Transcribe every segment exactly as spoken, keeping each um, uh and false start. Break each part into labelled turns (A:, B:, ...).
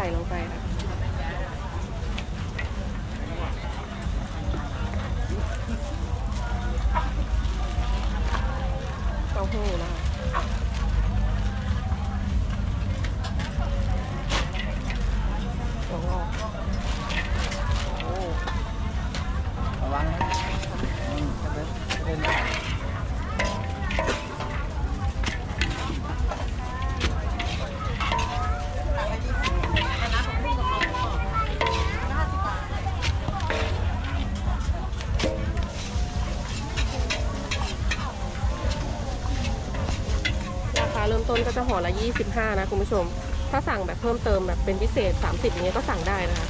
A: ส่ลงไปนะเต้าหู้นะคะถั่วงอกโอ้
B: ระวังนะอืมจะเป็นจะเป็น
A: เริ่มต้นก็จะห่อละยี่สิบห้านะคุณผู้ชมถ้าสั่งแบบเพิ่มเติมแบบเป็นพิเศษสามสิบอย่างเงี้ยก็สั่งได้นะคะ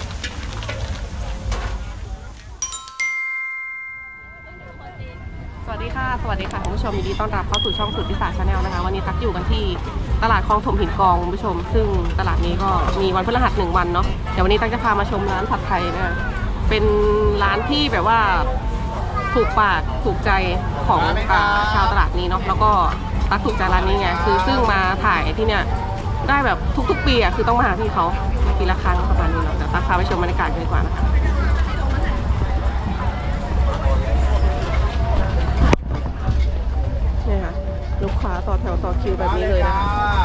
A: สวัสดีค่ะสวัสดีค่ะคุณผู้ชมยินดีต้อนรับเข้าสู่ช่องสุดพิศาจชาแนลนะคะวันนี้ตักอยู่กันที่ตลาดคลองถมหินกองคุณผู้ชมซึ่งตลาดนี้ก็มีวันพฤหัสหนึ่งวันเนาะเดี๋ยววันนี้ตักจะพามาชมร้านผัดไทยนะเป็นร้านที่แบบว่าถูกปากถูกใจของชาวตลาดนี้เนาะแล้วก็ตักถูกใจร้านนี้ไงคือซึ่งมาถ่ายที่เนี่ยได้แบบทุกๆปีอ่ะคือต้องมาหาที่เขาปีละครั้งประมาณนี้เนาะแต่ตักพาไปชมบรรยากาศกันดีกว่านะคะนี่ค่ะลูกค้าต่อแถวต่อคิวแบบนี้เลยนะคะ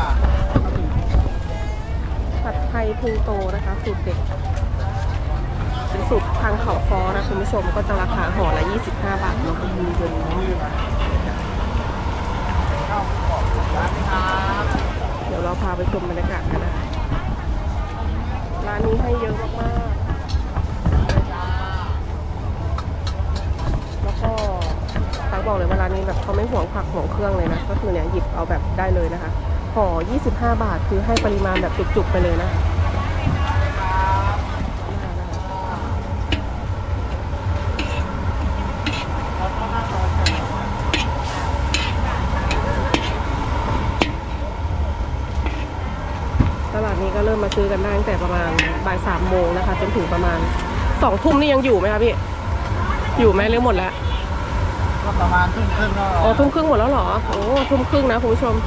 A: ผัดไทยพุงโตนะคะสูตรเด็ดเป็นสูตรทางเขาคอนะคุณผู้ชมก็จะราคาห่อละยี่สิบห้าบาทเนาะมีเงินน้ำอยู่เดี๋ยวเราพาไปชมบรรยากาศกันนะคะร้านนี้ให้เยอะมากๆแล้วก็ตักบอกเลยว่าร้านนี้แบบเขาไม่ห่วงผักห่วงเครื่องเลยนะก็คือเนี่ยหยิบเอาแบบได้เลยนะคะห่อยี่สิบห้าบาทคือให้ปริมาณแบบจุกๆไปเลยนะตลาดนี้ก็เริ่มมาซื้อกันได้ตั้งแต่ประมาณบ่ายสามโมงนะคะจนถึงประมาณสองทุ่มนี่ยังอยู่ไหมคะพี่อยู่ไหมหรือหมดแล้ว
B: ก็ประมาณทุ่มครึ่งก็
A: อ๋อทุ่มครึ่งหมดแล้วเหรอโอ้ทุ่มครึ่งนะคุณผู้ชม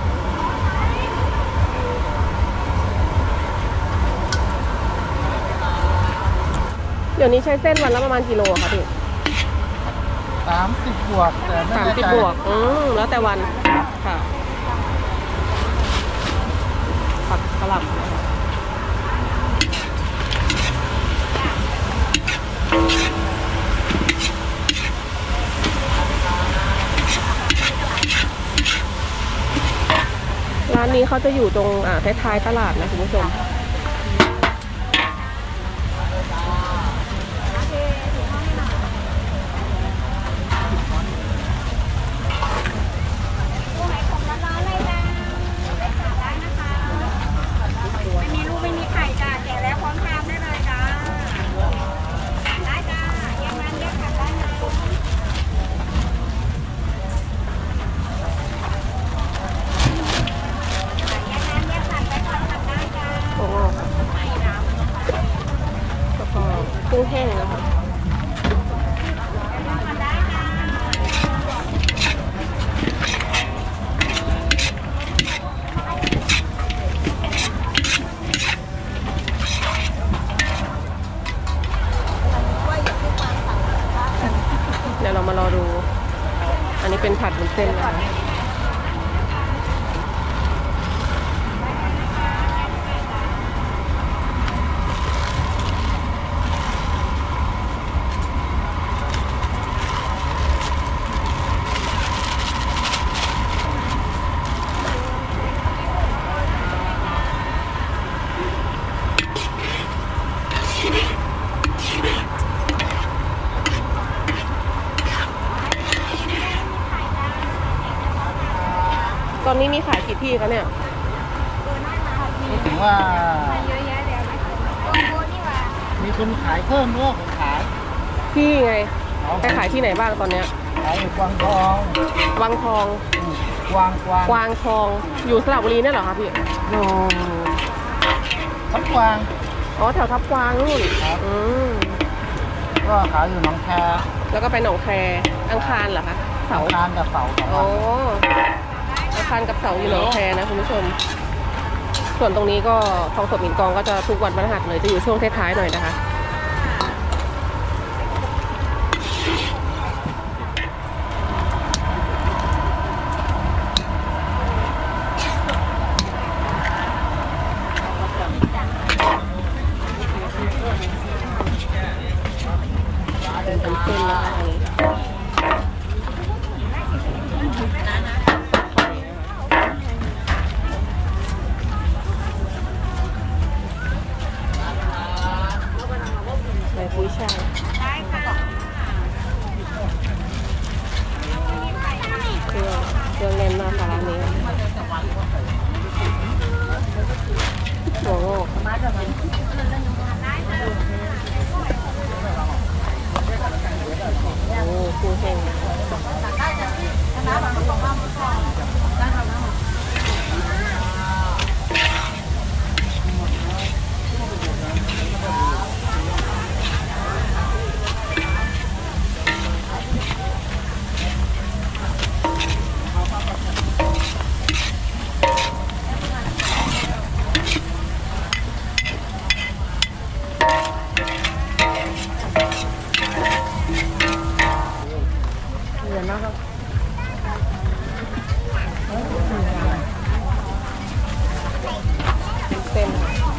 A: เดี๋ยวนี้ใช้เส้นวันละประมาณกิโลค่ะพี่
B: สามสิบบวกแต่ไม่
A: สามสิบบวกอืมแล้วแต่วันค่ะผัดกะหล่ำร้านนี้เขาจะอยู่ตรงอ่าท้ายๆตลาดนะคุณผู้ชมกุ้งแห้งนะคะเดี๋ยวเรามารอดูอันนี้เป็นผัดวุ้นเส้นนะคะตอนนี้มีขายกี่ที่คะเนี่ย
B: ถึงว่ามีคนขายเพิ่มด้วยคนขาย
A: ที่ไงไปขายที่ไหนบ้างตอนเนี้ย
B: ขายอยู่กวางทอง
A: วังทอง
B: กวางกวาง
A: กวางทองอยู่สระบุรีเนี่ยเหรอคะพี่
B: โอ้ทับกวาง
A: อ๋อแถวทับกวางนู่นอืม
B: ก็ขายอยู่หนองแค
A: แล้วก็ไปหนองแคอังคารเหรอคะเสาร์
B: อังคารกับเสาร์
A: โอ้อังคารกับเสาร์อยู่หนองแคนะคุณผู้ชมส่วนตรงนี้ก็คลองถมหินกองก็จะทุกวันพฤหัสเลยจะอยู่ช่วงท้ายๆหน่อยนะคะเป็นเส้นแล้วอันนี้ใส่กุ้ยช่ายเครื่องเครื่องแน่นมากค่ะร้านนี้หัวงอกโอ้กุ้งแห้งเย็นมากครับเส้น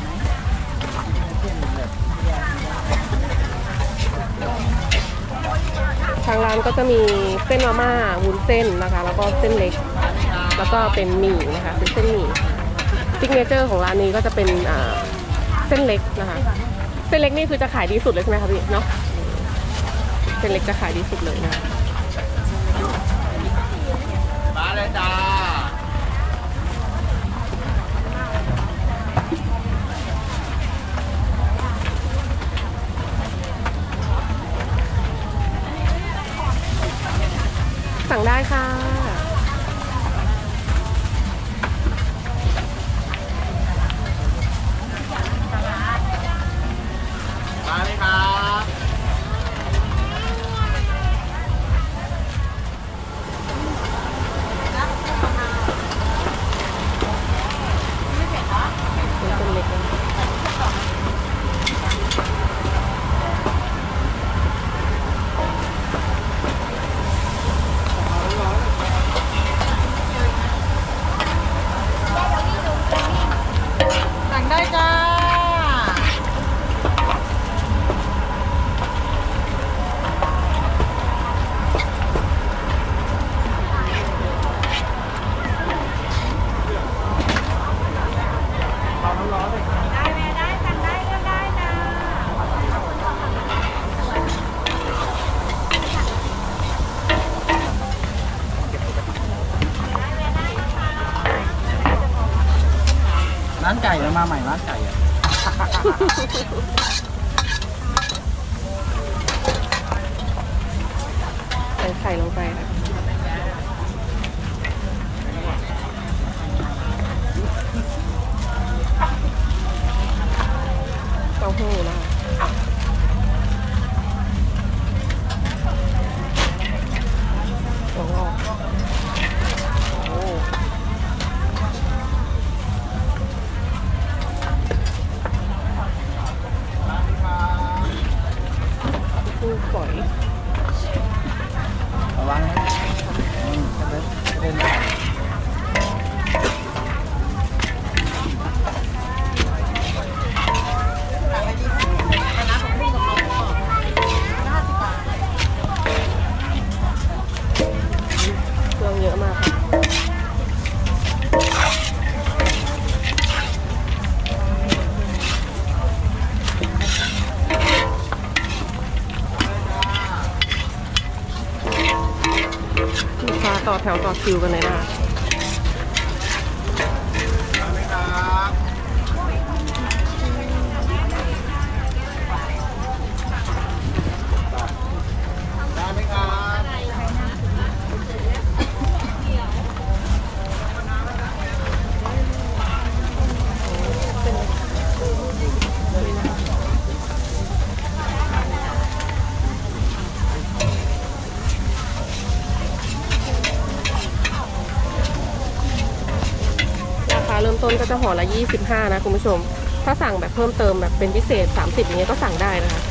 A: ทางร้านก็จะมีเส้นมาม่าวุ้นเส้นนะคะแล้วก็เส้นเล็กแล้วก็เป็นหมี่นะคะเป็นเส้นหมี่ซิกเนเจอร์ของร้านนี้ก็จะเป็นอ่าเส้นเล็กนะคะเส้นเล็กนี่คือจะขายดีสุดเลยใช่ไหมคะพี่เนาะเส้นเล็กจะขายดีสุดเลยนะ
B: มาเลยจ้า
A: สั่งได้ค่ะ
B: มาเลยครับ
A: เป็นเส้นเล็กนะ
B: สั่งได้จ้าร้านไก่มาใหม่ร้านไก่อ่ะ
A: ใส่ไข่ลงไปค่ะเต้าหู้นะคะหัวงอกโอ้กุ้งฝอย
B: ระวังนะอืมกระเด็นกระเด็นไป
A: เครื่องเยอะมากค่ะลูกค้าต่อแถวต่อคิวกันเลยนะคะต้นก็จะห่อละยี่สิบห้านะคุณผู้ชมถ้าสั่งแบบเพิ่มเติมแบบเป็นพิเศษสามสิบอย่างเงี้ยก็สั่งได้นะคะ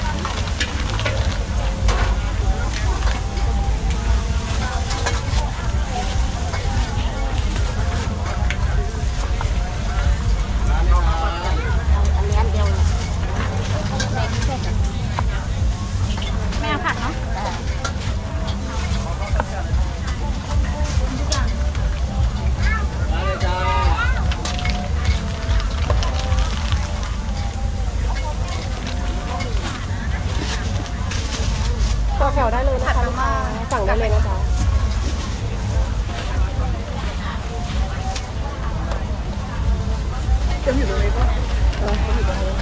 A: ต่อแถวได้เลยนะคะลูกค้าสั่งได้เลยนะคะจะอยู่ตรงนี้ปะเอออยู่ตรงนี้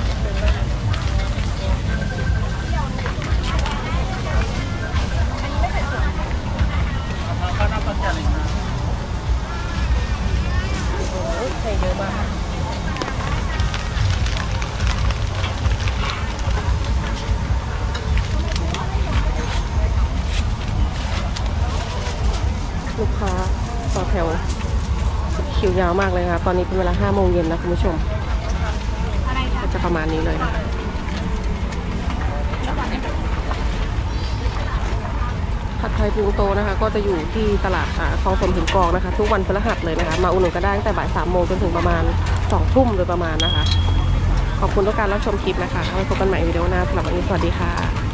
B: ข้าวหน้าปลาจัดเลยนะ
A: โอ้โหใส่เยอะมากลูกค้าต่อแถวคิวยาวมากเลยค่ะตอนนี้เป็นเวลาห้าโมงเย็นนะคุณผู้ชมก็จะประมาณนี้เลยนะผัดไทยพุงโตนะคะก็จะอยู่ที่ตลาดคลองสมหินกองนะคะทุกวันพฤหัสเลยนะคะมาอุดหนุนก็ได้ตั้งแต่บ่ายสามโมงจนถึงประมาณสองทุ่มโดยประมาณนะคะขอบคุณทุกการรับชมคลิปนะคะไว้พบกันใหม่วิดีโอหน้าสำหรับวันนี้สวัสดีค่ะ